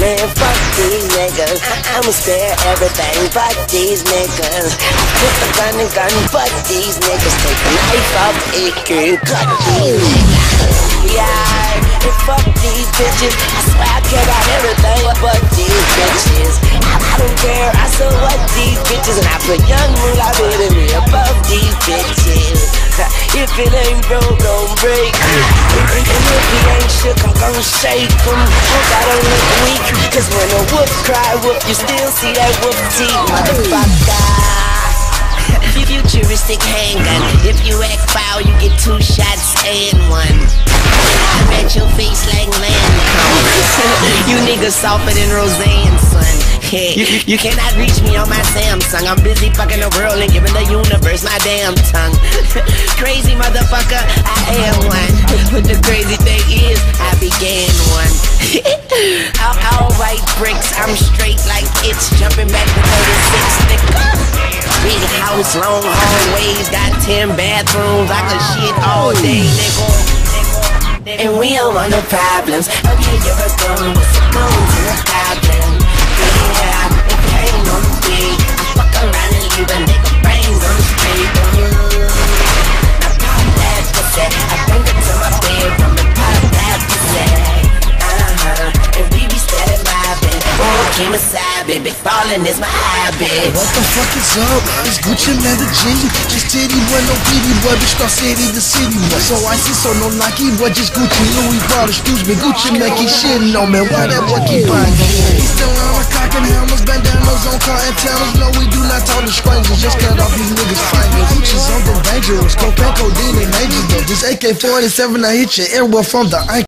Man, fuck these niggas. I'ma spare everything but these niggas. I put the gun and gun but these niggas. Take the knife up, it can cut these niggas. Yeah, and fuck these bitches. I swear I care about everything but these bitches. I don't care, I saw what these bitches. And I put young moolah with me above these bitches. If it ain't broke, don't break. And if he ain't shook, I'm gon' shake him. I don't look weak, cause when a wolf cry wolf, you still see that wolf teeth, motherfucker. Futuristic handgun. If you act foul, you get 2 shots and 1. I bet your face like Lancome. You niggas softer than Roseanne, son. You cannot reach me on my Samsung. I'm busy fucking the world and giving the universe my damn tongue. Crazy motherfucker, I am one. But the crazy thing is, I began one. All white bricks, I'm straight like it's jumping back to 36, nigga. Big house, long hallways, got 10 bathrooms. I could shit all day, nigga. And we don't want no problems. Okay, you're a gun, what's it going to the problem? Yeah, it came on the beat. I fuck around and leave a nigga brains on the street. Now pop that pussy, I bring it to my bedroom and pop that pussy. And we be steady vibing. Oh, came aside, baby, falling is my habit. What the fuck is up? It's Gucci man the G. Just titty boy, no PD boy, bitch start city the city boy. So icy, so no Nike boy, just Gucci Louis brought, excuse me, Gucci man keep shitting on me. Why that boy keep buying? He's still on my cock and hammers, bandanas on car antennas. No, we do not talk to strangers, just cut off these niggas' fingers. Gucci's on the dangerous, cocaine, codeine, and majors though. This AK-47, I hit your airwell from the ankle.